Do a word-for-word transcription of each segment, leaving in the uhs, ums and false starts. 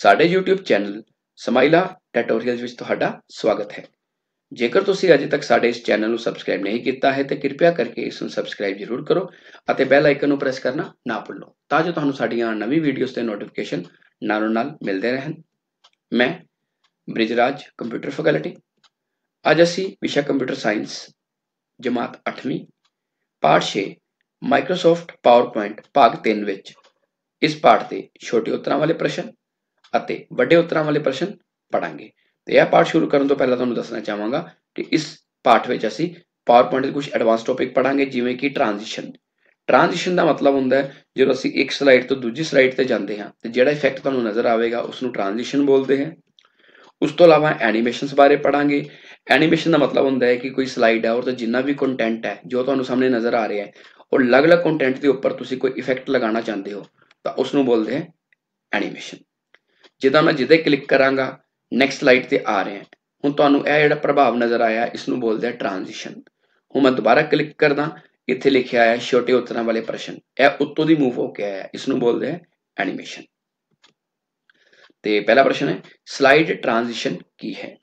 ਸਾਡੇ YouTube channel ਸਮਾਈਲਾ tutorials ਵਿੱਚ ਤੁਹਾਡਾ ਸਵਾਗਤ ਹੈ। ਜੇਕਰ ਤੁਸੀਂ ਅਜੇ ਤੱਕ ਸਾਡੇ ਇਸ ਚੈਨਲ ਨੂੰ ਸਬਸਕ੍ਰਾਈਬ ਨਹੀਂ ਕੀਤਾ ਹੈ ਤੇ ਕਿਰਪਾ ਕਰਕੇ ਇਸ ਨੂੰ ਸਬਸਕ੍ਰਾਈਬ ਜ਼ਰੂਰ ਕਰੋ ਅਤੇ ਬੈਲ ਆਈਕਨ ਨੂੰ ਪ੍ਰੈਸ ਕਰਨਾ ਨਾ ਭੁੱਲੋ ਤਾਂ ਜੋ ਤੁਹਾਨੂੰ ਸਾਡੀਆਂ ਨਵੀਂ ਵੀਡੀਓਜ਼ ਦੇ ਨੋਟੀਫਿਕੇਸ਼ਨ ਨਾਲੋਂ ਨਾਲ ਮਿਲਦੇ ਰਹਿਣ। ਮੈਂ ਬ੍ਰਿਜਰਾਜ ਕੰਪਿਊਟਰ ਫੈਕਲਟੀ। ਅੱਜ ਅਸੀਂ ਵਿਸ਼ਾ ਕੰਪਿਊਟਰ ਸਾਇੰਸ ਜਮਾਤ ਅੱਠਵੀਂ ਪਾਠ ਛੇ ਮਾਈਕਰੋਸਾਫਟ ਪਾਵਰਪੁਆਇੰਟ ਭਾਗ ਤਿੰਨ ਵਿੱਚ ਇਸ ਪਾਠ ਦੇ ਛੋਟੇ ਉੱਤਰਾਂ ਵਾਲੇ ਪ੍ਰਸ਼ਨ ਅਤੇ ਵੱਡੇ ਉੱਤਰਾਂ ਵਾਲੇ ਪ੍ਰਸ਼ਨ ਪੜਾਂਗੇ। ਤੇ ਇਹ ਪਾਠ ਸ਼ੁਰੂ ਕਰਨ ਤੋਂ ਪਹਿਲਾਂ ਤੁਹਾਨੂੰ ਦੱਸਣਾ ਚਾਹਾਂਗਾ ਕਿ ਇਸ ਪਾਠ ਵਿੱਚ ਅਸੀਂ ਪਾਵਰਪੁਆਇੰਟ ਦੇ ਕੁਝ ਐਡਵਾਂਸ ਟੌਪਿਕ ਪੜਾਂਗੇ, ਜਿਵੇਂ ਕਿ ਟ੍ਰਾਂਜੀਸ਼ਨ। ਟ੍ਰਾਂਜੀਸ਼ਨ ਦਾ ਮਤਲਬ ਹੁੰਦਾ ਹੈ ਜਦੋਂ ਅਸੀਂ ਇੱਕ ਸਲਾਈਡ ਤੋਂ ਦੂਜੀ ਸਲਾਈਡ ਤੇ ਜਾਂਦੇ ਹਾਂ ਤੇ ਜਿਹੜਾ ਇਫੈਕਟ ਤੁਹਾਨੂੰ ਨਜ਼ਰ ਆਵੇਗਾ ਉਸ ਨੂੰ ਟ੍ਰਾਂਜੀਸ਼ਨ ਬੋਲਦੇ हैं। ਉਸ ਤੋਂ ਇਲਾਵਾ ਐਨੀਮੇਸ਼ਨਸ ਬਾਰੇ ਪੜਾਂਗੇ। ਐਨੀਮੇਸ਼ਨ ਦਾ ਮਤਲਬ ਹੁੰਦਾ ਹੈ ਕਿ ਕੋਈ ਸਲਾਈਡ ਹੈ ਔਰ ਤੇ ਜਿੰਨਾ ਵੀ ਕੰਟੈਂਟ ਹੈ ਜੋ ਤੁਹਾਨੂੰ ਸਾਹਮਣੇ ਨਜ਼ਰ ਆ ਰਿਹਾ ਹੈ ਉਹ ਅਲੱਗ-ਅਲੱਗ ਕੰਟੈਂਟ ਦੇ ਉੱਪਰ ਤੁਸੀਂ ਕੋਈ ਇਫੈਕਟ ਲਗਾਉਣਾ ਚਾਹੁੰਦੇ ਹੋ ਤਾਂ ਉਸ ਨੂੰ ਬੋਲਦੇ हैं ਐਨੀਮੇਸ਼ਨ। ਜਿੱਦਾਂ ਮੈਂ ਜਿੱਦਾਂ ਕਲਿੱਕ ਕਰਾਂਗਾ ਨੈਕਸਟ ਸਲਾਈਡ ਤੇ ਆ ਰਹੇ ਹਾਂ, ਹੁਣ ਤੁਹਾਨੂੰ ਇਹ ਜਿਹੜਾ ਪ੍ਰਭਾਵ ਨਜ਼ਰ ਆਇਆ ਇਸ ਨੂੰ ਬੋਲਦੇ ਆ ਟ੍ਰਾਂਜੀਸ਼ਨ। ਹੁਣ ਮੈਂ ਦੁਬਾਰਾ ਕਲਿੱਕ ਕਰਦਾ, ਇੱਥੇ ਲਿਖਿਆ ਆਇਆ ਛੋਟੇ ਉੱਤਰਾਂ ਵਾਲੇ ਪ੍ਰਸ਼ਨ, ਇਹ ਉੱਤੋਂ ਦੀ ਮੂਵ ਹੋ ਕੇ ਆਇਆ, ਇਸ ਨੂੰ ਬੋਲਦੇ ਆ ਐਨੀਮੇਸ਼ਨ। ਤੇ ਪਹਿਲਾ ਪ੍ਰਸ਼ਨ ਹੈ ਸਲਾਈਡ ਟ੍ਰਾਂਜੀਸ਼ਨ ਕੀ ਹੈ।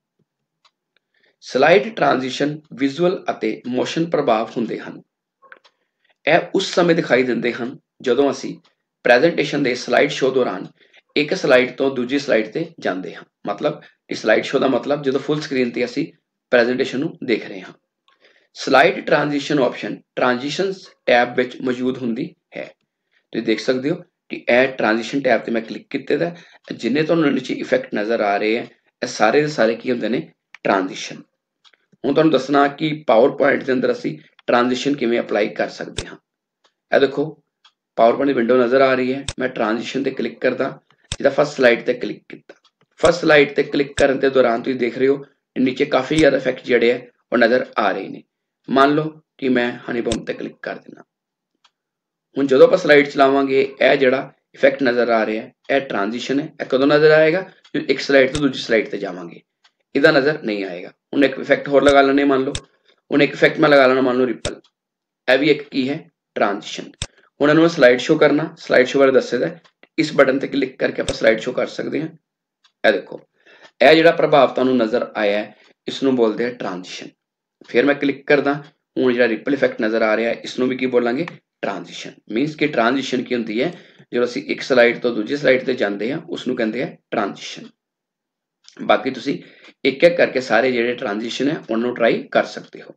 ਸਲਾਈਡ ਟ੍ਰਾਂਜੀਸ਼ਨ ਵਿਜ਼ੂਅਲ ਅਤੇ ਮੋਸ਼ਨ ਪ੍ਰਭਾਵ ਹੁੰਦੇ ਹਨ। ਇਹ ਉਸ ਸਮੇਂ ਦਿਖਾਈ ਦਿੰਦੇ ਹਨ ਜਦੋਂ ਅਸੀਂ ਪ੍ਰੈਜੈਂਟੇਸ਼ਨ ਦੇ ਸਲਾਈਡ ਸ਼ੋਅ ਦੌਰਾਨ ਇੱਕ ਸਲਾਈਡ ਤੋਂ ਦੂਜੀ ਸਲਾਈਡ ਤੇ ਜਾਂਦੇ ਹਾਂ। ਮਤਲਬ ਇਹ ਸਲਾਈਡ ਸ਼ੋਅ ਦਾ ਮਤਲਬ ਜਦੋਂ ਫੁੱਲ ਸਕਰੀਨ ਤੇ ਅਸੀਂ ਪ੍ਰੈਜੈਂਟੇਸ਼ਨ ਨੂੰ ਦੇਖ ਰਹੇ ਹਾਂ। Slide transition option transitions tab ਵਿੱਚ ਮੌਜੂਦ ਹੁੰਦੀ ਹੈ। ਤੁਸੀਂ ਦੇਖ ਸਕਦੇ ਹੋ ਕਿ ਇਹ ਟ੍ਰਾਂਜੀਸ਼ਨ ਟੈਬ ਤੇ ਮੈਂ ਕਲਿੱਕ ਕੀਤੇ ਦਾ, ਜਿੰਨੇ ਤੁਹਾਨੂੰ ਨੀਚੇ ਇਫੈਕਟ ਨਜ਼ਰ ਆ ਰਹੇ ਹੈ ਇਹ ਸਾਰੇ ਦੇ ਸਾਰੇ ਕੀ ਹੁੰਦੇ ਨੇ ਟ੍ਰਾਂਜੀਸ਼ਨ। ਹੁਣ ਤੁਹਾਨੂੰ ਦੱਸਣਾ ਕਿ ਪਾਵਰਪੁਆਇੰਟ ਦੇ ਅੰਦਰ ਅਸੀਂ ਟ੍ਰਾਂਜੀਸ਼ਨ ਕਿਵੇਂ ਅਪਲਾਈ ਕਰ ਸਕਦੇ ਹਾਂ। ਇਹ ਦੇਖੋ ਪਾਵਰਪੁਆਇੰਟ ਦੀ ਵਿੰਡੋ ਨਜ਼ਰ ਆ ਰਹੀ ਹੈ, ਮੈਂ ਟ੍ਰਾਂਜੀਸ਼ਨ ਤੇ ਕਲਿੱਕ ਕਰਦਾ, ਜਿਹਦਾ ਫਸਟ ਸਲਾਈਡ ਤੇ ਕਲਿੱਕ ਕੀਤਾ। ਫਸਟ ਸਲਾਈਡ ਤੇ ਕਲਿੱਕ ਕਰਨ ਦੇ ਦੌਰਾਨ ਤੁਸੀਂ ਦੇਖ ਰਹੇ ਹੋ ਨੀਚੇ ਕਾਫੀ ਜ਼ਿਆਦਾ ਇਫੈਕਟ ਜਿਹੜੇ ਆ ਉਹ ਨਜ਼ਰ ਆ ਰਹੇ ਨੇ। ਮੰਨ ਲਓ ਕਿ ਮੈਂ ਹਨੀ ਬੰਪ ਤੇ ਕਲਿੱਕ ਕਰ ਦੇਣਾ। ਹੁਣ ਜਦੋਂ ਆਪਾਂ ਸਲਾਈਡ ਚਲਾਵਾਂਗੇ ਇਹ ਜਿਹੜਾ ਇਫੈਕਟ ਨਜ਼ਰ ਆ ਰਿਹਾ ਇਹ ਟ੍ਰਾਂਜੀਸ਼ਨ ਹੈ। ਇਹ ਕਦੋਂ ਨਜ਼ਰ ਆਏਗਾ ਜਦੋਂ ਇੱਕ ਸਲਾਈਡ ਤੋਂ ਦੂਜੀ ਸਲਾਈਡ ਤੇ ਜਾਵਾਂਗੇ, ਇਹਦਾ ਨਜ਼ਰ ਨਹੀਂ ਆਏਗਾ। ਹੁਣ ਇੱਕ ਇਫੈਕਟ ਹੋਰ ਲਗਾ ਲੈਣੇ, ਮੰਨ ਲਓ ਹੁਣ ਇੱਕ ਇਫੈਕਟ ਮੈਂ ਲਗਾ ਲੈਣਾ, ਮੰਨ ਲਓ ਰਿਪਲ, ਇਹ ਵੀ ਇੱਕ ਕੀ ਹੈ ਟ੍ਰਾਂਜੀਸ਼ਨ। ਹੁਣ ਇਹਨੂੰ ਮੈਂ ਸਲਾਈਡ ਸ਼ੋ ਕਰਨਾ, ਸਲਾਈਡ ਸ਼ੋ ਬਾਰੇ ਦੱਸੇਦਾ, ਇਸ ਬਟਨ ਤੇ ਕਲਿੱਕ ਕਰਕੇ ਆਪਾਂ ਸਲਾਈਡ ਸ਼ੋ ਕਰ ਸਕਦੇ ਹਾਂ। ਇਹ ਦੇਖੋ ਇਹ ਜਿਹੜਾ ਪ੍ਰਭਾਵ ਤੁਹਾਨੂੰ ਨਜ਼ਰ ਆਇਆ ਹੈ ਇਸ ਨੂੰ ਬੋਲਦੇ ਆ ਟ੍ਰਾਂਜੀਸ਼ਨ। ਫਿਰ ਮੈਂ ਕਲਿੱਕ ਕਰਦਾ, ਹੁਣ ਜਿਹੜਾ ਰਿਪਲ ਇਫੈਕਟ ਨਜ਼ਰ ਆ ਰਿਹਾ ਇਸ ਨੂੰ ਵੀ ਕੀ ਬੋਲਾਂਗੇ ਟ੍ਰਾਂਜੀਸ਼ਨ। ਮੀਨਸ ਕਿ ਟ੍ਰਾਂਜੀਸ਼ਨ ਕੀ ਹੁੰਦੀ ਹੈ ਜਦੋਂ ਅਸੀਂ ਇੱਕ ਸਲਾਈਡ ਤੋਂ ਦੂਜੀ ਸਲਾਈਡ ਤੇ ਜਾਂਦੇ ਹਾਂ ਉਸ ਨੂੰ ਕਹਿੰਦੇ ਆ ਟ੍ਰਾਂਜੀਸ਼ਨ। ਬਾਕੀ ਤੁਸੀਂ ਇੱਕ ਇੱਕ ਕਰਕੇ ਸਾਰੇ ਜਿਹੜੇ ਟ੍ਰਾਂਜੀਸ਼ਨ ਹੈ ਉਹਨਾਂ ਨੂੰ ਟਰਾਈ ਕਰ ਸਕਦੇ ਹੋ।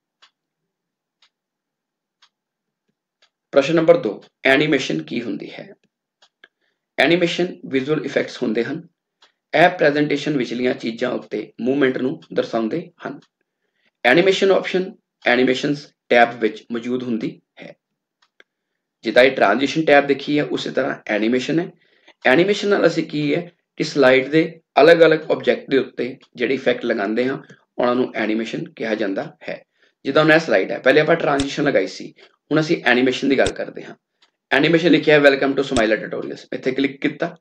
ਪ੍ਰਸ਼ਨ ਨੰਬਰ ਦੋ ਐਨੀਮੇਸ਼ਨ ਕੀ ਹੁੰਦੀ ਹੈ। ਐਨੀਮੇਸ਼ਨ ਵਿਜ਼ੂਅਲ ਇਫੈਕਟਸ ਹੁੰਦੇ ਹਨ। ਇਹ ਪ੍ਰੈਜੈਂਟੇਸ਼ਨ ਵਿਚਲੀਆਂ ਚੀਜ਼ਾਂ ਉੱਤੇ ਮੂਵਮੈਂਟ ਨੂੰ ਦਰਸਾਉਂਦੇ ਹਨ। ਐਨੀਮੇਸ਼ਨ ਆਪਸ਼ਨ ਐਨੀਮੇਸ਼ਨਸ ਟੈਬ ਵਿੱਚ ਮੌਜੂਦ ਹੁੰਦੀ ਹੈ। ਜਿੱਦਾਂ ਇਹ ਟ੍ਰਾਂਜੀਸ਼ਨ ਟੈਬ ਦੇਖੀ ਹੈ ਉਸੇ ਤਰ੍ਹਾਂ ਐਨੀਮੇਸ਼ਨ ਹੈ। ਐਨੀਮੇਸ਼ਨ ਨਾਲ ਅਸੀਂ ਕੀ ਹੈ ਕਿ ਸਲਾਈਡ ਦੇ ਅਲੱਗ-ਅਲੱਗ ਆਬਜੈਕਟ ਦੇ ਉੱਤੇ ਜਿਹੜੇ ਇਫੈਕਟ ਲਗਾਉਂਦੇ ਹਾਂ ਉਹਨਾਂ ਨੂੰ ਐਨੀਮੇਸ਼ਨ ਕਿਹਾ ਜਾਂਦਾ ਹੈ। ਜਿੱਦਾਂ ਹੁਣ ਇਹ ਸਲਾਈਡ ਹੈ, ਪਹਿਲੇ ਆਪਾਂ ਟ੍ਰਾਂਜੀਸ਼ਨ ਲਗਾਈ ਸੀ, ਹੁਣ ਅਸੀਂ ਐਨੀਮੇਸ਼ਨ ਦੀ ਗੱਲ ਕਰਦੇ ਹਾਂ। ਐਨੀਮੇਸ਼ਨ ਲਿਖਿਆ ਹੈ ਵੈਲਕਮ ਟੂ ਸਮਾਈਲਾ ਟਿਊਟੋਰੀਅਲਸ, ਇੱਥੇ ਕਲਿੱਕ ਕੀਤਾ।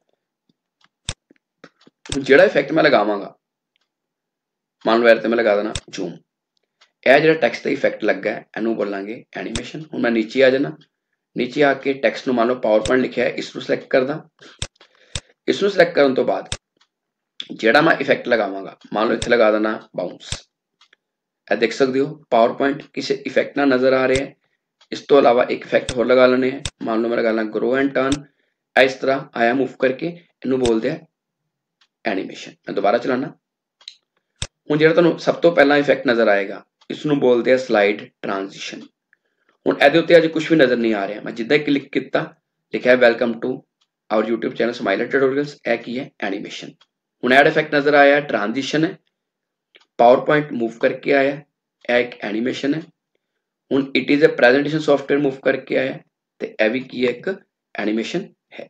ਜਿਹੜਾ ਇਫੈਕਟ ਮੈਂ ਲਗਾਵਾਂਗਾ ਮੰਨ ਲਓ ਇਹਦੇ ਤੇ ਮੈਂ ਲਗਾ ਦੇਣਾ ਜ਼ੂਮ, ਇਹ ਜਿਹੜਾ ਟੈਕਸਟ ਦਾ ਇਫੈਕਟ ਲੱਗਾ ਹੈ ਇਹਨੂੰ ਬੋਲਾਂਗੇ ਐਨੀਮੇਸ਼ਨ। ਹੁਣ ਮੈਂ ਨੀਚੇ ਆ ਜਾਣਾ, ਨੀਚੇ ਆ ਕੇ ਟੈਕਸਟ ਨੂੰ ਮੰਨ ਲਓ ਪਾਵਰਪੁਆਇੰਟ ਲਿਖਿਆ ਹੈ ਇਸ ਨੂੰ ਸਿਲੈਕਟ ਕਰਦਾ। ਇਸ ਨੂੰ ਸਿਲੈਕਟ ਕਰਨ ਤੋਂ ਬਾਅਦ ਜਿਹੜਾ ਮੈਂ ਇਫੈਕਟ ਲਗਾਵਾਂਗਾ ਮੰਨ ਲਓ ਇੱਥੇ ਲਗਾ ਦੇਣਾ ਬਾਉਂਸ। ਇਹ ਦੇਖ ਸਕਦੇ ਹੋ ਪਾਵਰਪੁਆਇੰਟ ਕਿਸੇ ਇਫੈਕਟ ਨਾਲ ਨਜ਼ਰ ਆ ਰਿਹਾ ਹੈ। ਇਸ ਤੋਂ ਇਲਾਵਾ ਇੱਕ ਇਫੈਕਟ ਹੋਰ ਲਗਾ ਲੈਣੇ ਹੈ, ਮੰਨ ਲਓ ਮੈਂ ਲਗਾ ਲੈਣਾ ਗਰੋ ਐਂਡ ਟਰਨ। ਇਸ ਤਰ੍ਹਾਂ ਆਇਆ ਮੂਵ ਕਰਕੇ ਇਹਨੂੰ ਬੋਲਦੇ ਆ ਐਨੀਮੇਸ਼ਨ। ਮੈਂ ਦੁਬਾਰਾ ਚਲਾਣਾ, ਹੁਣ ਜਿਹੜਾ ਤੁਹਾਨੂੰ ਸਭ ਤੋਂ ਪਹਿਲਾਂ ਇਫੈਕਟ ਨਜ਼ਰ ਆਏਗਾ ਇਸ ਨੂੰ ਬੋਲਦੇ ਆ ਸਲਾਈਡ ਟ੍ਰਾਂਜੀਸ਼ਨ। ਹੁਣ ਇਹਦੇ ਉੱਤੇ ਅਜੇ ਕੁਝ ਵੀ ਨਜ਼ਰ ਨਹੀਂ ਆ ਰਿਹਾ, ਮੈਂ ਜਿੱਦਾਂ ਹੀ ਕਲਿੱਕ ਕੀਤਾ ਲਿਖਿਆ welcome to our YouTube channel ਸਮਾਈਲਾ ਟਿਊਟੋਰੀਅਲਸ, ਇਹ ਕੀ ਹੈ ਐਨੀਮੇਸ਼ਨ। ਹੁਣ ਐਡ ਇਫੈਕਟ ਨਜ਼ਰ ਆਇਆ ਟ੍ਰਾਂਜੀਸ਼ਨ ਹੈ। ਪਾਵਰਪੁਆਇੰਟ ਮੂਵ ਕਰਕੇ ਆਇਆ, ਇਹ ਇੱਕ ਐਨੀਮੇਸ਼ਨ ਹੈ। ਹੁਣ it is a presentation software move ਕਰਕੇ ਆਇਆ ਤੇ ਇਹ ਵੀ ਕੀ ਹੈ ਇੱਕ ਐਨੀਮੇਸ਼ਨ ਹੈ।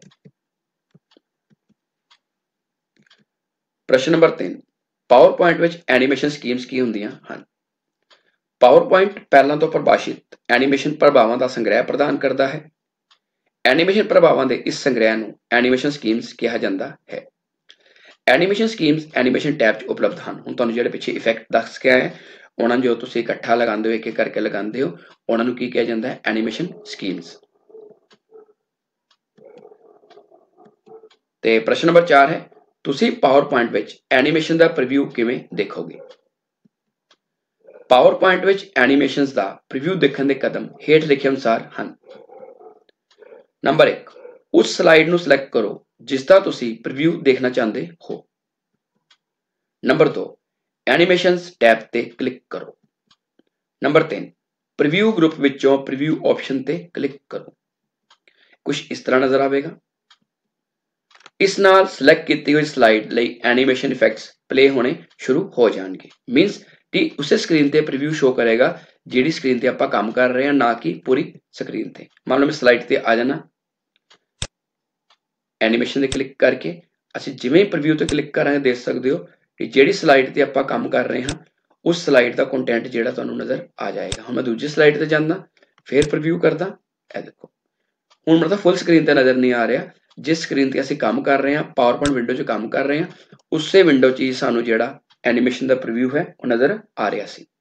ਪ੍ਰਸ਼ਨ ਨੰਬਰ ਤਿੰਨ ਪਾਵਰਪੁਆਇੰਟ ਵਿੱਚ ਐਨੀਮੇਸ਼ਨ ਸਕੀਮਸ ਕੀ ਹੁੰਦੀਆਂ ਹਨ। ਪਾਵਰਪੁਆਇੰਟ ਪਹਿਲਾਂ ਤੋਂ ਪਰਿਭਾਸ਼ਿਤ ਐਨੀਮੇਸ਼ਨ ਪ੍ਰਭਾਵਾਂ ਦਾ ਸੰਗ੍ਰਹਿ ਪ੍ਰਦਾਨ ਕਰਦਾ ਹੈ। ਐਨੀਮੇਸ਼ਨ ਪ੍ਰਭਾਵਾਂ ਦੇ ਇਸ ਸੰਗ੍ਰਹਿ ਨੂੰ ਐਨੀਮੇਸ਼ਨ ਸਕੀਮਸ ਕਿਹਾ ਜਾਂਦਾ ਹੈ। ਐਨੀਮੇਸ਼ਨ ਸਕੀਮਸ ਐਨੀਮੇਸ਼ਨ ਟੈਬ 'ਚ ਉਪਲਬਧ ਹਨ। ਹੁਣ ਤੁਹਾਨੂੰ ਜਿਹੜੇ ਪਿੱਛੇ ਇਫੈਕਟ ਦੱਸ ਕੇ ਆਏ ਉਹਨਾਂ ਨੂੰ ਜੋ ਤੁਸੀਂ ਇਕੱਠਾ ਲਗਾਉਂਦੇ ਹੋ ਇੱਕ ਇੱਕ ਕਰਕੇ ਲਗਾਉਂਦੇ ਹੋ ਉਹਨਾਂ ਨੂੰ ਕੀ ਕਿਹਾ ਜਾਂਦਾ ਹੈ ਐਨੀਮੇਸ਼ਨ ਸਕੀਮਸ। ਤੇ ਪ੍ਰਸ਼ਨ ਨੰਬਰ ਚਾਰ ਹੈ ਤੁਸੀਂ ਪਾਵਰ ਪੁਆਇੰਟ ਵਿੱਚ ਐਨੀਮੇਸ਼ਨ ਦਾ ਪ੍ਰੀਵਿਊ ਕਿਵੇਂ ਦੇਖੋਗੇ। ਪਾਵਰ ਪੁਆਇੰਟ ਵਿੱਚ ਐਨੀਮੇਸ਼ਨਸ ਦਾ ਪ੍ਰੀਵਿਊ ਦੇਖਣ ਦੇ ਕਦਮ ਹੇਠ ਲਿਖੇ ਅਨੁਸਾਰ ਹਨ। ਨੰਬਰ ਇੱਕ, ਉਸ ਸਲਾਈਡ ਨੂੰ ਸਿਲੈਕਟ ਕਰੋ ਜਿਸ ਦਾ ਤੁਸੀਂ ਪ੍ਰੀਵਿਊ ਦੇਖਣਾ ਚਾਹੁੰਦੇ ਹੋ। ਨੰਬਰ ਦੋ, ਐਨੀਮੇਸ਼ਨਸ ਟੈਬ ਤੇ ਕਲਿੱਕ ਕਰੋ। ਨੰਬਰ ਤਿੰਨ, ਪ੍ਰੀਵਿਊ ਗਰੁੱਪ ਵਿੱਚੋਂ ਪ੍ਰੀਵਿਊ ਆਪਸ਼ਨ ਤੇ ਕਲਿੱਕ ਕਰੋ। ਕੁਝ ਇਸ ਤਰ੍ਹਾਂ ਨਜ਼ਰ ਆਵੇਗਾ। ਇਸ ਨਾਲ ਸਿਲੈਕਟ ਕੀਤੀ ਹੋਈ ਸਲਾਈਡ ਲਈ ਐਨੀਮੇਸ਼ਨ ਇਫੈਕਟਸ ਪਲੇ ਹੋਣੇ ਸ਼ੁਰੂ ਹੋ ਜਾਣਗੇ। ਮੀਨਸ ਕਿ ਉਸੇ ਸਕਰੀਨ ਤੇ ਪ੍ਰੀਵਿਊ ਸ਼ੋ ਕਰੇਗਾ ਜਿਹੜੀ ਸਕਰੀਨ ਤੇ ਆਪਾਂ ਕੰਮ ਕਰ ਰਹੇ ਹਾਂ, ਨਾ ਕਿ ਪੂਰੀ ਸਕਰੀਨ ਤੇ। ਮੰਨ ਲਓ ਮੈਂ ਸਲਾਈਡ ਤੇ ਆ ਜਾਣਾ, ਐਨੀਮੇਸ਼ਨ ਤੇ ਕਲਿੱਕ ਕਰਕੇ ਅਸੀਂ ਜਿਵੇਂ ਪ੍ਰੀਵਿਊ ਤੇ ਕਲਿੱਕ ਕਰਾਂਗੇ ਦੇਖ ਸਕਦੇ ਹੋ ਕਿ ਜਿਹੜੀ ਸਲਾਈਡ ਤੇ ਆਪਾਂ ਕੰਮ ਕਰ ਰਹੇ ਹਾਂ ਉਸ ਸਲਾਈਡ ਦਾ ਕੰਟੈਂਟ ਜਿਹੜਾ ਤੁਹਾਨੂੰ ਨਜ਼ਰ ਆ ਜਾਏਗਾ। ਹੁਣ ਮੈਂ ਦੂਜੀ ਸਲਾਈਡ ਤੇ ਜਾਂਦਾ, ਫਿਰ ਪ੍ਰੀਵਿਊ ਕਰਦਾ, ਇਹ ਦੇਖੋ ਹੁਣ ਮਤਲਬ ਫੁੱਲ ਸਕਰੀਨ ਤੇ ਨਜ਼ਰ ਨਹੀਂ ਆ ਰਿਹਾ। ਜਿਸ ਸਕਰੀਨ ਤੇ ਅਸੀਂ ਕੰਮ ਕਰ ਰਹੇ ਹਾਂ, ਪਾਵਰ ਪੁਆਇੰਟ ਵਿੰਡੋ 'ਚ ਕੰਮ ਕਰ ਰਹੇ ਹਾਂ, ਉਸੇ ਵਿੰਡੋ 'ਚ ਹੀ ਸਾਨੂੰ ਜਿਹੜਾ ਐਨੀਮੇਸ਼ਨ ਦਾ ਪ੍ਰੀਵਿਊ ਹੈ ਉਹ ਨਜ਼ਰ ਆ ਰਿਹਾ ਸੀ।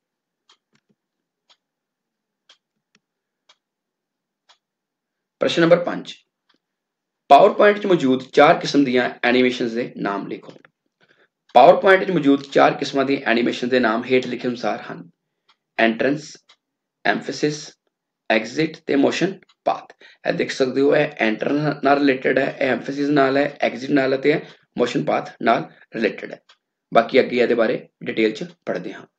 ਪ੍ਰਸ਼ਨ ਨੰਬਰ ਪੰਜ, ਪਾਵਰ ਪੁਆਇੰਟ 'ਚ ਮੌਜੂਦ ਚਾਰ ਕਿਸਮ ਦੀਆਂ ਐਨੀਮੇਸ਼ਨਸ ਦੇ ਨਾਮ ਲਿਖੋ। ਪਾਵਰ ਪੁਆਇੰਟ 'ਚ ਮੌਜੂਦ ਚਾਰ ਕਿਸਮਾਂ ਦੀ ਐਨੀਮੇਸ਼ਨ ਦੇ ਨਾਮ ਹੇਠ ਲਿਖੇ ਅਨੁਸਾਰ ਹਨ। ਐਂਟਰੈਂਸ, ਐਮਫੈਸਿਸ, ਐਗਜ਼ਿਟ ਤੇ ਮੋਸ਼ਨ ਪਾਥ। ਇਹ ਦੇਖ ਸਕਦੇ ਹੋ ਇਹ ਐਂਟਰ ਨਾਲ ਰਿਲੇਟਡ ਹੈ, ਇਹ ਐਮਫੈਸਿਸ ਨਾਲ ਹੈ, ਐਗਜ਼ਿਟ ਨਾਲ ਅਤੇ ਇਹ ਮੋਸ਼ਨ ਪਾਥ ਨਾਲ ਰਿਲੇਟਡ ਹੈ। ਬਾਕੀ ਅੱਗੇ ਇਹਦੇ ਬਾਰੇ ਡਿਟੇਲ 'ਚ ਪੜ੍ਹਦੇ ਹਾਂ।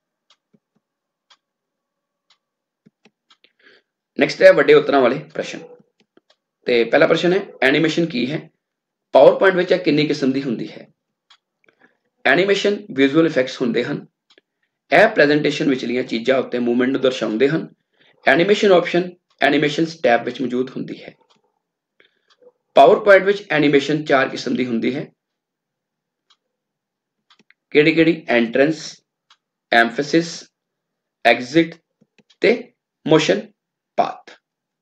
ਨੈਕਸਟ ਹੈ ਵੱਡੇ ਉੱਤਰਾਂ ਵਾਲੇ ਪ੍ਰਸ਼ਨ। ਤੇ ਪਹਿਲਾ ਪ੍ਰਸ਼ਨ ਹੈ ਐਨੀਮੇਸ਼ਨ ਕੀ ਹੈ। ਪਾਵਰ ਪੁਆਇੰਟ ਵਿੱਚ ਇਹ ਕਿੰਨੀ ਕਿਸਮ ਦੀ ਹੁੰਦੀ ਹੈ। ਐਨੀਮੇਸ਼ਨ ਵਿਜ਼ੂਅਲ ਇਫੈਕਟਸ ਹੁੰਦੇ ਹਨ। ਇਹ ਪ੍ਰੈਜੈਂਟੇਸ਼ਨ ਵਿਚਲੀਆਂ ਚੀਜ਼ਾਂ ਉੱਤੇ ਮੂਵਮੈਂਟ ਨੂੰ ਦਰਸਾਉਂਦੇ ਹਨ। ਐਨੀਮੇਸ਼ਨ ਆਪਸ਼ਨ ਐਨੀਮੇਸ਼ਨਸ ਟੈਬ ਵਿੱਚ ਮੌਜੂਦ ਹੁੰਦੀ ਹੈ। ਪਾਵਰ ਪੁਆਇੰਟ ਵਿੱਚ ਐਨੀਮੇਸ਼ਨ ਚਾਰ ਕਿਸਮ ਦੀ ਹੁੰਦੀ ਹੈ। ਕਿਹੜੀ ਕਿਹੜੀ? ਐਂਟਰੈਂਸ, ਐਮਫੈਸਿਸ, ਐਗਜ਼ਿਟ ਤੇ ਮੋਸ਼ਨ ਪਾਥ।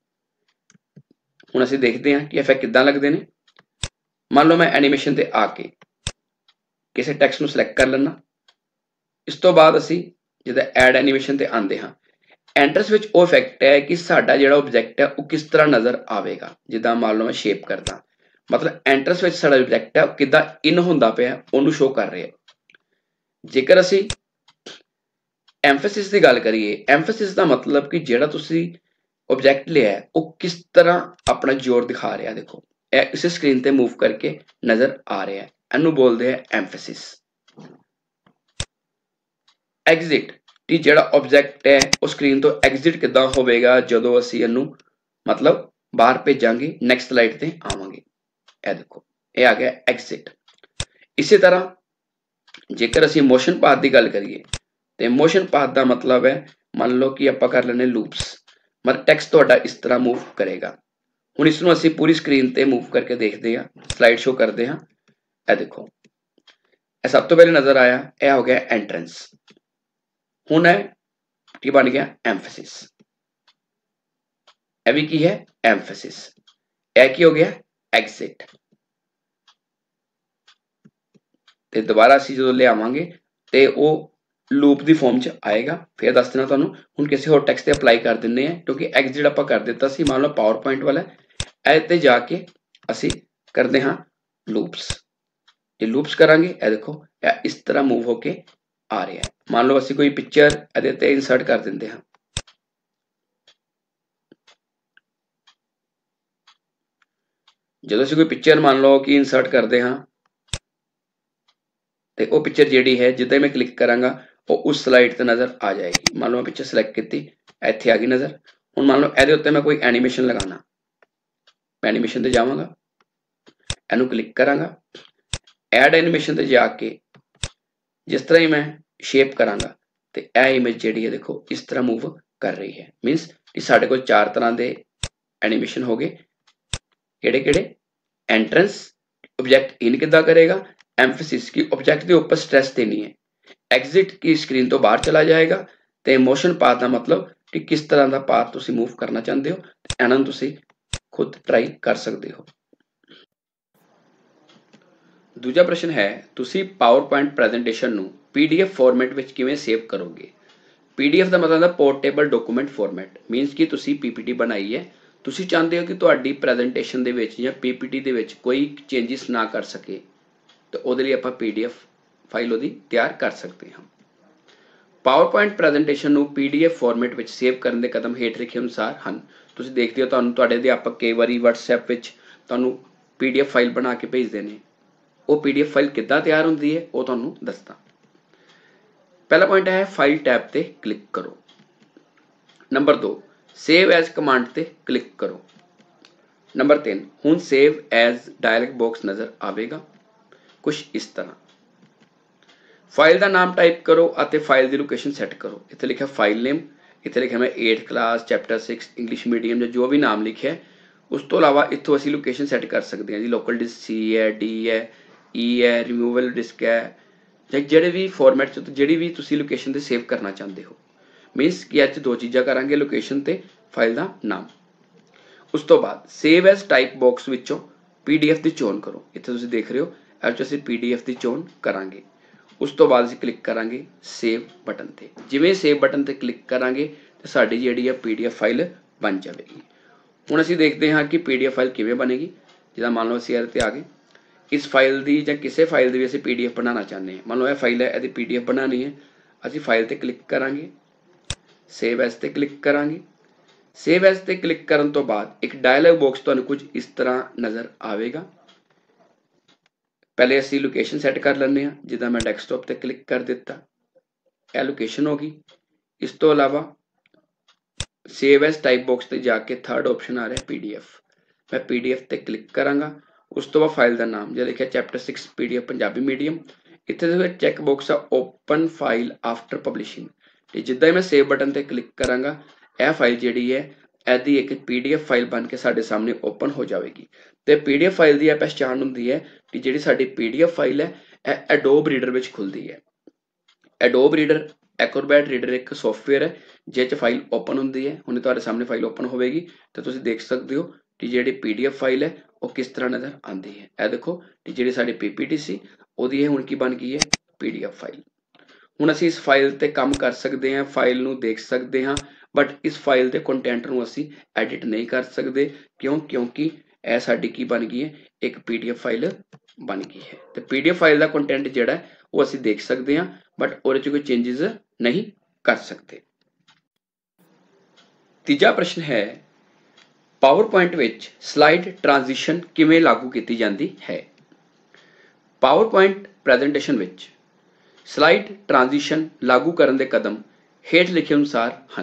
ਹੁਣ ਅਸੀਂ ਦੇਖਦੇ ਹਾਂ ਕਿ ਇਫੈਕਟ ਕਿੱਦਾਂ ਲੱਗਦੇ ਨੇ। ਮੰਨ ਲਓ ਮੈਂ ਐਨੀਮੇਸ਼ਨ ਤੇ ਆ ਕੇ ਕਿਸੇ ਟੈਕਸਟ ਨੂੰ ਸਿਲੈਕਟ ਕਰ ਲੈਣਾ। ਇਸ ਤੋਂ ਬਾਅਦ ਅਸੀਂ ਜਿੱਦਾਂ ਐਡ ਐਨੀਮੇਸ਼ਨ ਤੇ ਆਉਂਦੇ ਹਾਂ, ਐਂਟਰਸ ਵਿੱਚ ਉਹ ਇਫੈਕਟ ਹੈ ਕਿ ਸਾਡਾ ਜਿਹੜਾ ਆਬਜੈਕਟ ਹੈ ਉਹ ਕਿਸ ਤਰ੍ਹਾਂ ਨਜ਼ਰ ਆਵੇਗਾ। ਜਿੱਦਾਂ ਮੰਨ ਲਓ ਮੈਂ ਸ਼ੇਪ ਕਰਦਾ, ਮਤਲਬ ਐਂਟਰਸ ਵਿੱਚ ਸਾਡਾ ਆਬਜੈਕਟ ਹੈ ਉਹ ਕਿੱਦਾਂ ਇਨ ਹੁੰਦਾ ਪਿਆ ਉਹਨੂੰ ਸ਼ੋ ਕਰ ਰਿਹਾ। ਜੇਕਰ ਅਸੀਂ ਐਮਫੈਸਿਸ ਦੀ ਗੱਲ ਕਰੀਏ, ਐਮਫੈਸਿਸ ਦਾ ਮਤਲਬ ਕਿ ਜਿਹੜਾ ਤੁਸੀਂ ਆਬਜੈਕਟ ਲਿਆ ਉਹ ਕਿਸ ਤਰ੍ਹਾਂ ਆਪਣਾ ਜ਼ੋਰ ਦਿਖਾ ਰਿਹਾ। ਦੇਖੋ ਇਹ ਇਸੇ ਸਕਰੀਨ ਤੇ ਮੂਵ ਕਰਕੇ ਨਜ਼ਰ ਆ ਰਿਹਾ, ਇਹਨੂੰ ਬੋਲਦੇ ਆ ਐਮਫੈਸਿਸ। ਐਗਜ਼ਿਟ ਕਿ ਜਿਹੜਾ ਆਬਜੈਕਟ ਹੈ ਉਹ ਸਕਰੀਨ ਤੋਂ ਐਗਜ਼ਿਟ ਕਿੱਦਾਂ ਹੋਵੇਗਾ ਜਦੋਂ ਅਸੀਂ ਇਹਨੂੰ ਮਤਲਬ ਬਾਹਰ ਭੇਜਾਂਗੇ, ਨੈਕਸਟ ਸਲਾਈਡ ਤੇ ਆਵਾਂਗੇ। ਇਹ ਦੇਖੋ ਇਹ ਆ ਗਿਆ ਐਗਜ਼ਿਟ। ਇਸੇ ਤਰ੍ਹਾਂ ਜੇਕਰ ਅਸੀਂ ਮੋਸ਼ਨ ਪਾਥ ਦੀ ਗੱਲ ਕਰੀਏ ਤੇ ਮੋਸ਼ਨ ਪਾਥ ਦਾ ਮਤਲਬ ਹੈ ਮੰਨ ਲਓ ਕਿ ਆਪਾਂ ਕਰ ਲੈਣੇ ਲੂਪਸ, ਮਤਲਬ ਟੈਕਸਟ ਤੁਹਾਡਾ ਇਸ ਤਰ੍ਹਾਂ ਮੂਵ ਕਰੇਗਾ। ਹੁਣ ਇਸ ਨੂੰ ਅਸੀਂ ਪੂਰੀ ਸਕਰੀਨ ਤੇ ਮੂਵ ਕਰਕੇ ਦੇਖਦੇ ਹਾਂ, ਸਲਾਈਡ ਸ਼ੋ ਕਰਦੇ ਹਾਂ। ਇਹ ਦੇਖੋ ਇਹ ਸਭ ਤੋਂ ਪਹਿਲੇ ਨਜ਼ਰ ਆਇਆ, ਇਹ ਹੋ ਗਿਆ ਐਂਟਰੈਂਸ। ਹੁਣ ਇਹ ਕੀ ਬਣ ਗਿਆ? ਐਮਫੈਸਿਸ। ਇਹ ਵੀ ਕੀ ਹੈ? ਐਮਫੈਸਿਸ। ਇਹ ਕੀ ਹੋ ਗਿਆ? ਐਗਜ਼ਿਟ। ਤੇ ਦੁਬਾਰਾ ਅਸੀਂ ਜਦੋਂ ਲਿਆਵਾਂਗੇ ਤੇ ਉਹ ਲੂਪ ਦੀ ਫਾਰਮ 'ਚ ਆਏਗਾ। ਫਿਰ ਦੱਸ ਦੇਣਾ ਤੁਹਾਨੂੰ। ਹੁਣ ਕਿਸੇ ਹੋਰ ਟੈਕਸਟ ਤੇ ਅਪਲਾਈ ਕਰ ਦਿੰਦੇ ਆ ਕਿਉਂਕਿ ਐਗਜ਼ਿਟ ਆਪਾਂ ਕਰ ਦਿੱਤਾ ਸੀ। ਮੰਨ ਲਓ ਪਾਵਰ ਪੁਆਇੰਟ ਵਾਲਾ ਇਹ ਤੇ ਜਾ ਕੇ ਅਸੀਂ ਕਰਦੇ ਹਾਂ ਲੂਪਸ। ਜੇ ਲੂਪਸ ਕਰਾਂਗੇ ਇਹ ਦੇਖੋ ਇਹ ਇਸ ਤਰ੍ਹਾਂ ਮੂਵ ਹੋ ਕੇ ਆ ਰਿਹਾ ਹੈ। ਮੰਨ ਲਓ ਅਸੀਂ ਕੋਈ ਪਿਕਚਰ ਇਹਦੇ ਤੇ ਇਨਸਰਟ ਕਰ ਦਿੰਦੇ ਹਾਂ। ਜਦੋਂ ਅਸੀਂ ਕੋਈ ਪਿਕਚਰ ਮੰਨ ਲਓ ਕਿ ਇਨਸਰਟ ਕਰਦੇ ਹਾਂ ਤੇ ਉਹ ਪਿਕਚਰ ਜਿਹੜੀ ਹੈ ਜਿੱਦਾਂ ਮੈਂ ਕਲਿੱਕ ਕਰਾਂਗਾ ਉਹ ਉਸ ਸਲਾਈਡ ਤੇ ਨਜ਼ਰ ਆ ਜਾਏਗੀ। ਮੰਨ ਲਓ ਮੈਂ ਪਿਕਚਰ ਸਿਲੈਕਟ ਕੀਤੀ, ਇੱਥੇ ਆ ਗਈ ਨਜ਼ਰ। ਹੁਣ ਮੰਨ ਲਓ ਇਹਦੇ ਉੱਤੇ ਮੈਂ ਕੋਈ ਐਨੀਮੇਸ਼ਨ ਲਗਾਉਣਾ, ਮੈਂ ਐਨੀਮੇਸ਼ਨ ਤੇ ਜਾਵਾਂਗਾ, ਇਹਨੂੰ ਕਲਿੱਕ ਕਰਾਂਗਾ, ਐਡ ਐਨੀਮੇਸ਼ਨ ਤੇ ਜਾ ਕੇ ਜਿਸ ਤਰ੍ਹਾਂ ਹੀ ਮੈਂ ਸ਼ੇਪ ਕਰਾਂਗਾ ਤੇ ਇਹ ਇਮੇਜ ਜਿਹੜੀ ਹੈ ਦੇਖੋ ਇਸ ਤਰ੍ਹਾਂ ਮੂਵ ਕਰ ਰਹੀ ਹੈ। ਮੀਨਸ ਕਿ ਸਾਡੇ ਕੋਲ ਚਾਰ ਤਰ੍ਹਾਂ ਦੇ ਐਨੀਮੇਸ਼ਨ ਹੋ ਗਏ। ਕਿਹੜੇ ਕਿਹੜੇ? ਐਂਟਰੈਂਸ ਆਬਜੈਕਟ ਇਨ ਕਿੱਦਾਂ ਕਰੇਗਾ, ਐਮਫੈਸਿਸ ਕਿ ਆਬਜੈਕਟ ਦੇ ਉੱਪਰ ਸਟ੍ਰੈਸ ਦੇਣੀ ਹੈ, ਐਗਜ਼ਿਟ ਕੀ ਸਕਰੀਨ ਤੋਂ ਬਾਹਰ ਚਲਾ ਜਾਏਗਾ, ਤੇ ਮੋਸ਼ਨ ਪਾਥ ਦਾ ਮਤਲਬ ਕਿ ਕਿਸ ਤਰ੍ਹਾਂ ਦਾ ਪਾਥ ਤੁਸੀਂ ਮੂਵ ਕਰਨਾ ਚਾਹੁੰਦੇ ਹੋ। ਇਹਨਾਂ ਨੂੰ ਤੁਸੀਂ ਖੁਦ ਟਰਾਈ ਕਰ ਸਕਦੇ ਹੋ। ਦੂਜਾ ਪ੍ਰਸ਼ਨ ਹੈ ਤੁਸੀਂ ਪਾਵਰ ਪੁਆਇੰਟ ਪ੍ਰੈਜੈਂਟੇਸ਼ਨ ਨੂੰ ਪੀਡੀਐਫ ਫਾਰਮੈਟ ਵਿੱਚ ਕਿਵੇਂ ਸੇਵ ਕਰੋਗੇ। ਪੀਡੀਐਫ ਦਾ ਮਤਲਬ ਹੈ ਪੋਰਟੇਬਲ ਡਾਕੂਮੈਂਟ ਫਾਰਮੈਟ। ਮੀਨਸ ਕਿ ਤੁਸੀਂ ਪੀਪੀਟੀ ਬਣਾਈ ਹੈ, ਤੁਸੀਂ ਚਾਹੁੰਦੇ ਹੋ ਕਿ ਤੁਹਾਡੀ ਪ੍ਰੈਜੈਂਟੇਸ਼ਨ ਦੇ ਵਿੱਚ ਜਾਂ ਪੀਪੀਟੀ ਦੇ ਵਿੱਚ ਕੋਈ ਚੇਂਜਸ ਨਾ ਕਰ ਸਕੇ ਤਾਂ ਉਹਦੇ ਲਈ ਆਪਾਂ ਪੀਡੀਐਫ ਫਾਈਲ ਉਹਦੀ ਤਿਆਰ ਕਰ ਸਕਦੇ ਹਾਂ। ਪਾਵਰਪੁਆਇੰਟ ਪ੍ਰੈਜੈਂਟੇਸ਼ਨ ਨੂੰ ਪੀਡੀਐਫ ਫਾਰਮੈਟ ਵਿੱਚ ਸੇਵ ਕਰਨ ਦੇ ਕਦਮ ਹੇਠ ਲਿਖੇ ਅਨੁਸਾਰ ਹਨ। ਤੁਸੀਂ ਦੇਖਦੇ ਹੋ ਤੁਹਾਨੂੰ ਤੁਹਾਡੇ ਅਧਿਆਪਕ ਕਈ ਵਾਰੀ ਵਟਸਐਪ ਵਿੱਚ ਤੁਹਾਨੂੰ ਪੀਡੀਐਫ ਫਾਈਲ ਬਣਾ ਕੇ ਭੇਜਦੇ ਨੇ। ਉਹ ਪੀਡੀਐਫ ਫਾਈਲ ਕਿੱਦਾਂ ਤਿਆਰ ਹੁੰਦੀ ਹੈ ਉਹ ਤੁਹਾਨੂੰ ਦੱਸਦਾ। ਪਹਿਲਾ ਪੁਆਇੰਟ ਹੈ ਫਾਈਲ ਟੈਬ ਤੇ ਕਲਿੱਕ ਕਰੋ। ਨੰਬਰ ਦੋ ਸੇਵ ਐਜ਼ ਕਮਾਂਡ ਤੇ ਕਲਿੱਕ ਕਰੋ। ਨੰਬਰ ਤਿੰਨ ਹੁਣ ਸੇਵ ਐਜ਼ ਡਾਇਲੌਗ ਬਾਕਸ ਨਜ਼ਰ ਆਵੇਗਾ ਕੁਛ ਇਸ ਤਰ੍ਹਾਂ। ਫਾਈਲ ਦਾ ਨਾਮ ਟਾਈਪ ਕਰੋ ਅਤੇ ਫਾਈਲ ਦੀ ਲੋਕੇਸ਼ਨ ਸੈੱਟ ਕਰੋ। ਇੱਥੇ ਲਿਖਿਆ ਫਾਈਲ ਨੇਮ, ਇੱਥੇ ਲਿਖਿਆ ਮੈਂ eighth class chapter six English medium ਜਾਂ ਜੋ ਵੀ ਨਾਮ ਲਿਖਿਆ। ਉਸ ਤੋਂ ਇਲਾਵਾ ਇੱਥੋਂ ਅਸੀਂ ਲੋਕੇਸ਼ਨ ਸੈੱਟ ਕਰ ਸਕਦੇ ਹਾਂ ਜੀ, ਲੋਕਲ ਡਿਸਕ ਸੀ ਹੈ, ਡੀ ਹੈ, ਈ ਹੈ, ਰਿਮੂਵਲ ਡਿਸਕ ਹੈ, ਜਾਂ ਜਿਹੜੇ ਵੀ ਫਾਰਮੈਟ 'ਚ ਜਿਹੜੀ ਵੀ ਤੁਸੀਂ ਲੋਕੇਸ਼ਨ 'ਤੇ ਸੇਵ ਕਰਨਾ ਚਾਹੁੰਦੇ ਹੋ। ਮੀਨਸ ਕਿ ਅੱਜ ਦੋ ਚੀਜ਼ਾਂ ਕਰਾਂਗੇ, ਲੋਕੇਸ਼ਨ ਤੇ ਫਾਈਲ ਦਾ ਨਾਮ। ਉਸ ਤੋਂ ਬਾਅਦ ਸੇਵ ਐਜ਼ ਟਾਈਪ ਬਾਕਸ ਵਿੱਚੋਂ ਪੀਡੀਐਫ ਦੀ ਚੋਣ ਕਰੋ। ਇੱਥੇ ਤੁਸੀਂ ਦੇਖ ਰਹੇ ਹੋ ਇਹ 'ਚ ਅਸੀਂ ਪੀਡੀਐਫ ਦੀ ਚੋਣ ਕਰਾਂਗੇ। ਉਸ ਤੋਂ ਬਾਅਦ ਅਸੀਂ ਕਲਿੱਕ ਕਰਾਂਗੇ ਸੇਵ ਬਟਨ ਤੇ। ਜਿਵੇਂ ਸੇਵ ਬਟਨ ਤੇ ਕਲਿੱਕ ਕਰਾਂਗੇ ਤੇ ਸਾਡੀ ਜਿਹੜੀ ਹੈ ਪੀਡੀਐਫ ਫਾਈਲ ਬਣ ਜਾਵੇਗੀ। ਹੁਣ ਅਸੀਂ ਦੇਖਦੇ ਹਾਂ ਕਿ ਪੀਡੀਐਫ ਫਾਈਲ ਕਿਵੇਂ ਬਣੇਗੀ। ਜਿੱਦਾਂ ਮੰਨ ਲਓ ਅਸੀਂ ਇਹਦੇ ਤੇ ਆ ਗਏ, ਇਸ ਫਾਈਲ ਦੀ ਜਾਂ ਕਿਸੇ ਫਾਈਲ ਦੀ ਵੀ ਅਸੀਂ ਪੀਡੀਐਫ ਬਣਾਉਣਾ ਚਾਹੁੰਦੇ ਹਾਂ। ਮੰਨ ਲਓ ਇਹ ਫਾਈਲ ਹੈ, ਇਹਦੀ ਪੀਡੀਐਫ ਬਣਾਉਣੀ ਹੈ। ਅਸੀਂ ਫਾਈਲ ਤੇ ਕਲਿੱਕ ਕਰਾਂਗੇ, ਸੇਵ ਐਜ਼ ਤੇ ਕਲਿੱਕ ਕਰਾਂਗੇ। ਸੇਵ ਐਜ਼ ਤੇ ਕਲਿੱਕ ਕਰਨ ਤੋਂ ਬਾਅਦ ਇੱਕ ਡਾਇਲੌਗ ਬਾਕਸ ਤੁਹਾਨੂੰ ਕੁਝ ਇਸ ਤਰ੍ਹਾਂ ਨਜ਼ਰ ਆਵੇਗਾ। ਪਹਿਲੇ ਅਸੀਂ ਲੋਕੇਸ਼ਨ ਸੈੱਟ ਕਰ ਲੈਂਦੇ ਹਾਂ। ਜਿੱਦਾਂ ਮੈਂ ਡੈਸਕਟਾਪ ਤੇ ਕਲਿੱਕ ਕਰ ਦਿੱਤਾ, ਇਹ ਲੋਕੇਸ਼ਨ ਹੋ ਗਈ। ਇਸ ਤੋਂ ਇਲਾਵਾ ਸੇਵ ਐਜ਼ ਟਾਈਪ ਬਾਕਸ ਤੇ ਜਾ ਕੇ ਥਰਡ ਆਪਸ਼ਨ ਆ ਰਿਹਾ ਪੀਡੀਐਫ। ਮੈਂ ਪੀਡੀਐਫ ਤੇ ਕਲਿੱਕ ਕਰਾਂਗਾ। ਉਸ ਤੋਂ ਬਾਅਦ ਫਾਈਲ ਦਾ ਨਾਮ ਜਿਹੜਾ ਲਿਖਿਆ chapter six PDF Punjabi medium. ਇੱਥੇ ਦੇ ਚੈੱਕ ਬਾਕਸ ਆ ਓਪਨ ਫਾਈਲ ਆਫਟਰ ਪਬਲਿਸ਼ਿੰਗ। ਤੇ ਜਿੱਦਾਂ ਹੀ ਮੈਂ ਸੇਵ ਬਟਨ ਤੇ ਕਲਿੱਕ ਕਰਾਂਗਾ ਇਹ ਫਾਈਲ ਜਿਹੜੀ ਹੈ ਇਹਦੀ ਇੱਕ ਪੀਡੀਐਫ ਫਾਈਲ ਬਣ ਕੇ ਸਾਡੇ ਸਾਹਮਣੇ ਓਪਨ ਹੋ ਜਾਵੇਗੀ। ਤੇ ਪੀਡੀਐਫ ਫਾਈਲ ਦੀ ਇਹ ਪਹਿਚਾਣ ਹੁੰਦੀ ਹੈ ਕਿ ਜਿਹੜੀ ਸਾਡੀ ਪੀਡੀਐਫ ਫਾਈਲ ਹੈ ਇਹ ਐਡੋਬ ਰੀਡਰ ਵਿੱਚ ਖੁੱਲਦੀ ਹੈ। ਐਡੋਬ ਰੀਡਰ ਐਕਰੋਬੈਟ ਰੀਡਰ ਇੱਕ ਸੌਫਟਵੇਅਰ ਹੈ ਜਿਸ 'ਚ ਫਾਈਲ ਓਪਨ ਹੁੰਦੀ ਹੈ। ਹੁਣ ਤੁਹਾਡੇ ਸਾਹਮਣੇ ਫਾਈਲ ਓਪਨ ਹੋਵੇਗੀ ਤੇ ਤੁਸੀਂ ਦੇਖ ਸਕਦੇ ਹੋ ਕਿ ਜਿਹੜੀ ਪੀਡੀਐਫ ਫਾਈਲ ਹੈ ਉਹ ਕਿਸ ਤਰ੍ਹਾਂ ਨਜ਼ਰ ਆਉਂਦੀ ਹੈ। ਇਹ ਦੇਖੋ ਕਿ ਜਿਹੜੀ ਸਾਡੀ ਪੀਪੀਟੀ ਸੀ ਉਹਦੀ ਇਹ ਹੁਣ ਕੀ ਬਣ ਗਈ ਹੈ ਪੀਡੀਐਫ ਫਾਈਲ। ਹੁਣ ਅਸੀਂ ਇਸ ਫਾਈਲ ਤੇ ਕੰਮ ਕਰ ਸਕਦੇ ਹਾਂ, ਫਾਈਲ ਨੂੰ ਦੇਖ ਸਕਦੇ ਹਾਂ, ਬਟ ਇਸ ਫਾਈਲ ਦੇ ਕੰਟੈਂਟ ਨੂੰ ਅਸੀਂ ਐਡਿਟ ਨਹੀਂ ਕਰ ਸਕਦੇ। ਕਿਉਂ? ਕਿਉਂਕਿ ਇਹ ਸਾਡੀ ਕੀ ਬਣ ਗਈ ਹੈ ਇੱਕ ਪੀਡੀਐਫ ਫਾਈਲ ਬਣ ਗਈ ਹੈ। ਤੇ ਪੀਡੀਐਫ ਫਾਈਲ ਦਾ ਕੰਟੈਂਟ ਜਿਹੜਾ ਉਹ ਅਸੀਂ ਦੇਖ ਸਕਦੇ ਹਾਂ, ਬਟ ਉਹਦੇ 'ਚ ਕੋਈ ਚੇਂਜਸ ਨਹੀਂ ਕਰ ਸਕਦੇ। ਤੀਜਾ ਪ੍ਰਸ਼ਨ ਹੈ ਪਾਵਰਪੁਆਇੰਟ ਵਿੱਚ ਸਲਾਈਡ ਟ੍ਰਾਂਜੀਸ਼ਨ ਕਿਵੇਂ ਲਾਗੂ ਕੀਤੀ ਜਾਂਦੀ ਹੈ। ਪਾਵਰਪੁਆਇੰਟ ਪ੍ਰੈਜੈਂਟੇਸ਼ਨ ਵਿੱਚ ਸਲਾਈਡ ਟ੍ਰਾਂਜੀਸ਼ਨ ਲਾਗੂ ਕਰਨ ਦੇ ਕਦਮ ਹੇਠ ਲਿਖੇ ਅਨੁਸਾਰ ਹਨ।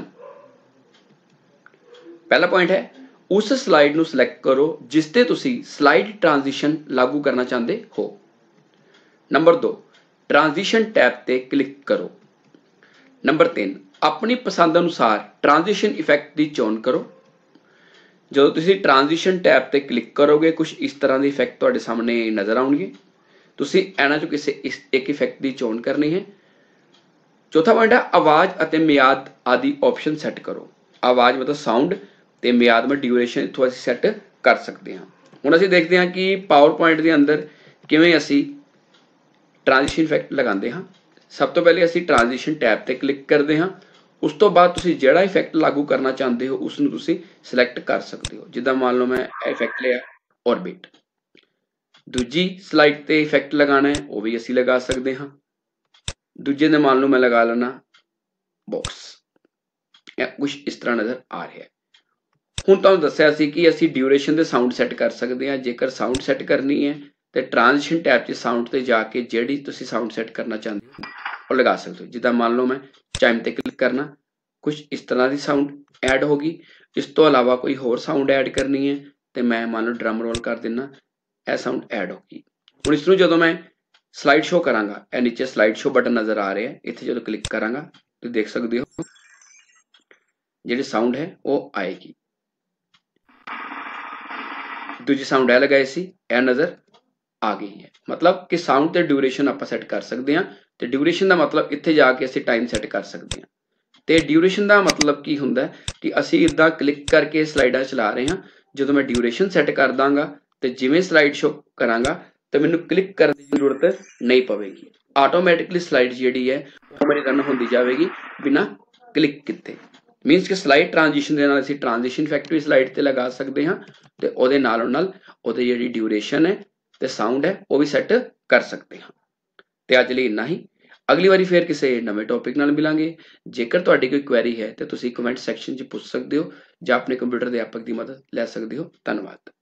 ਪਹਿਲਾ ਪੁਆਇੰਟ ਹੈ ਉਸ ਸਲਾਈਡ ਨੂੰ ਸਿਲੈਕਟ ਕਰੋ ਜਿਸ ਤੇ ਤੁਸੀਂ ਸਲਾਈਡ ਟ੍ਰਾਂਜੀਸ਼ਨ ਲਾਗੂ ਕਰਨਾ ਚਾਹੁੰਦੇ ਹੋ। ਨੰਬਰ ਦੋ ਟ੍ਰਾਂਜੀਸ਼ਨ ਟੈਬ ਤੇ ਕਲਿੱਕ ਕਰੋ। ਨੰਬਰ ਤਿੰਨ ਆਪਣੀ ਪਸੰਦ ਅਨੁਸਾਰ ਟ੍ਰਾਂਜੀਸ਼ਨ ਇਫੈਕਟ ਦੀ ਚੋਣ ਕਰੋ। ਜਦੋਂ ਤੁਸੀਂ ਟ੍ਰਾਂਜੀਸ਼ਨ ਟੈਬ ਤੇ ਕਲਿੱਕ ਕਰੋਗੇ ਕੁਝ ਇਸ ਤਰ੍ਹਾਂ ਦੇ ਇਫੈਕਟ ਤੁਹਾਡੇ ਸਾਹਮਣੇ ਨਜ਼ਰ ਆਉਣਗੇ। ਤੁਸੀਂ ਇਹਨਾਂ ਚੋਂ ਕਿਸੇ ਇੱਕ ਇਫੈਕਟ ਦੀ ਚੋਣ ਕਰਨੀ ਹੈ। ਚੌਥਾ ਪੁਆਇੰਟ ਹੈ ਆਵਾਜ਼ ਅਤੇ ਮਿਆਦ ਆਦਿ ਆਪਸ਼ਨ ਸੈੱਟ ਕਰੋ। ਆਵਾਜ਼ ਮਤਲਬ ਸਾਊਂਡ ਤੇ ਮਿਆਦ ਮਤਲਬ ਡਿਊਰੇਸ਼ਨ ਇੱਥੋਂ ਅਸੀਂ ਸੈੱਟ ਕਰ ਸਕਦੇ ਹਾਂ। ਹੁਣ ਅਸੀਂ ਦੇਖਦੇ ਹਾਂ ਕਿ ਪਾਵਰ ਪੁਆਇੰਟ ਦੇ ਅੰਦਰ ਕਿਵੇਂ ਅਸੀਂ ਟ੍ਰਾਂਜੀਸ਼ਨ ਇਫੈਕਟ ਲਗਾਉਂਦੇ ਹਾਂ। ਸਭ ਤੋਂ ਪਹਿਲੇ ਅਸੀਂ ਟ੍ਰਾਂਜੀਸ਼ਨ ਟੈਬ ਤੇ ਕਲਿੱਕ ਕਰਦੇ ਹਾਂ। ਉਸ ਤੋਂ ਬਾਅਦ ਤੁਸੀਂ ਜਿਹੜਾ ਇਫੈਕਟ ਲਾਗੂ ਕਰਨਾ ਚਾਹੁੰਦੇ ਹੋ ਉਸ ਨੂੰ ਤੁਸੀਂ ਸਿਲੈਕਟ ਕਰ ਸਕਦੇ ਹੋ। ਜਿੱਦਾਂ ਮੰਨ ਲਓ ਮੈਂ ਇਹ ਇਫੈਕਟ ਲਿਆ ਔਰਬਿਟ। ਦੂਜੀ ਸਲਾਈਡ ਤੇ ਇਫੈਕਟ ਲਗਾਉਣਾ ਹੈ ਉਹ ਵੀ ਅਸੀਂ ਲਗਾ ਸਕਦੇ ਹਾਂ। ਦੂਜੇ ਦੇ ਮੰਨ ਲਓ ਮੈਂ ਲਗਾ ਲੈਣਾ ਬਾਕਸ। ਇਹ ਕੁਛ ਇਸ ਤਰ੍ਹਾਂ ਨਜ਼ਰ ਆ ਰਿਹਾ ਹੈ। ਹੁਣ ਤੁਹਾਨੂੰ ਦੱਸਿਆ ਸੀ ਕਿ ਅਸੀਂ ਡਿਊਰੇਸ਼ਨ ਦੇ ਸਾਊਂਡ ਸੈੱਟ ਕਰ ਸਕਦੇ ਹਾਂ। ਜੇਕਰ ਸਾਊਂਡ ਸੈੱਟ ਕਰਨੀ ਹੈ ਤੇ ਟ੍ਰਾਂਜੀਸ਼ਨ ਟੈਬ 'ਚ ਸਾਊਂਡ ਤੇ ਜਾ ਕੇ ਜਿਹੜੀ ਤੁਸੀਂ ਸਾਊਂਡ ਸੈੱਟ ਕਰਨਾ ਚਾਹੁੰਦੇ ਹੋ ਉਹ ਲਗਾ ਸਕਦੇ ਹੋ। ਜਿੱਦਾਂ ਮੰਨ ਲਓ ਮੈਂ ਚਾਈਮ ਤੇ ਕਲਿੱਕ ਕਰਨਾ, ਕੁਛ ਇਸ ਤਰ੍ਹਾਂ ਦੀ ਸਾਊਂਡ ਐਡ ਹੋ ਗਈ। ਇਸ ਤੋਂ ਇਲਾਵਾ ਕੋਈ ਹੋਰ ਸਾਊਂਡ ਐਡ ਕਰਨੀ ਹੈ ਤੇ ਮੈਂ ਮੰਨ ਲਓ ਡਰਮ ਰੋਲ ਕਰ ਦਿੰਦਾ, ਇਹ ਸਾਊਂਡ ਐਡ ਹੋ ਗਈ। ਹੁਣ ਇਸ ਨੂੰ ਜਦੋਂ ਮੈਂ ਸਲਾਈਡ ਸ਼ੋ ਕਰਾਂਗਾ, ਇਹ ਨੀਚੇ ਸਲਾਈਡ ਸ਼ੋ ਬਟਨ ਨਜ਼ਰ ਆ ਰਿਹਾ, ਇੱਥੇ ਜਦੋਂ ਕਲਿੱਕ ਕਰਾਂਗਾ ਤੁਸੀਂ ਦੇਖ ਸਕਦੇ ਹੋ ਜਿਹੜੀ ਸਾਊਂਡ ਹੈ ਉਹ ਆਏਗੀ। ਦੂਜੀ ਸਾਊਂਡ ਇਹ ਲਗਾਈ ਸੀ, ਇਹ ਨਜ਼ਰ ਆ ਗਈ ਹੈ। ਮਤਲਬ ਕਿ ਸਾਊਂਡ ਤੇ ਡਿਊਰੇਸ਼ਨ ਆਪਾਂ ਸੈੱਟ ਕਰ ਸਕਦੇ ਹਾਂ। ਤੇ ਡਿਊਰੇਸ਼ਨ ਦਾ ਮਤਲਬ ਇੱਥੇ ਜਾ ਕੇ ਅਸੀਂ ਟਾਈਮ ਸੈੱਟ ਕਰ ਸਕਦੇ ਹਾਂ। ਤੇ ਡਿਊਰੇਸ਼ਨ ਦਾ ਮਤਲਬ ਕੀ ਹੁੰਦਾ ਕਿ ਅਸੀਂ ਇੱਦਾਂ ਕਲਿੱਕ ਕਰਕੇ ਸਲਾਈਡਾਂ ਚਲਾ ਰਹੇ ਹਾਂ। ਜਦੋਂ ਮੈਂ ਡਿਊਰੇਸ਼ਨ ਸੈੱਟ ਕਰ ਦਾਂਗਾ ਤੇ ਜਿਵੇਂ ਸਲਾਈਡ ਸ਼ੋ ਕਰਾਂਗਾ ਤੇ ਮੈਨੂੰ ਕਲਿੱਕ ਕਰਨ ਦੀ ਜ਼ਰੂਰਤ ਨਹੀਂ ਪਵੇਗੀ। ਆਟੋਮੈਟਿਕਲੀ ਸਲਾਈਡ ਜਿਹੜੀ ਹੈ ਉਹ ਮੇਰੀ ਰਨ ਹੁੰਦੀ ਜਾਵੇਗੀ ਬਿਨਾਂ ਕਲਿੱਕ ਕੀਤੇ। ਮੀਨਸ ਕਿ ਸਲਾਈਡ ਟ੍ਰਾਂਜੀਸ਼ਨ ਦੇ ਨਾਲ ਅਸੀਂ ਟ੍ਰਾਂਜੀਸ਼ਨ ਇਫੈਕਟ ਵੀ ਸਲਾਈਡ ਤੇ ਲਗਾ ਸਕਦੇ ਹਾਂ ਤੇ ਉਹਦੇ ਨਾਲੋਂ ਨਾਲ ਉਹਦੀ ਜਿਹੜੀ ਡਿਊਰੇਸ਼ਨ ਹੈ ਤੇ ਸਾਊਂਡ ਹੈ ਉਹ ਵੀ ਸੈੱਟ ਕਰ ਸਕਦੇ ਹਾਂ। ਤੇ ਅੱਜ ਲਈ ਇੰਨਾ ਹੀ। ਅਗਲੀ ਵਾਰੀ ਫੇਰ ਕਿਸੇ ਨਵੇਂ ਟੌਪਿਕ ਨਾਲ ਮਿਲਾਂਗੇ। ਜੇਕਰ ਤੁਹਾਡੀ ਕੋਈ ਕੁਐਰੀ ਹੈ ਤੇ ਤੁਸੀਂ ਕਮੈਂਟ ਸੈਕਸ਼ਨ 'ਚ ਪੁੱਛ ਸਕਦੇ ਹੋ ਜਾਂ ਆਪਣੇ ਕੰਪਿਊਟਰ ਅਧਿਆਪਕ ਦੀ ਮਦਦ ਲੈ ਸਕਦੇ ਹੋ। ਧੰਨਵਾਦ।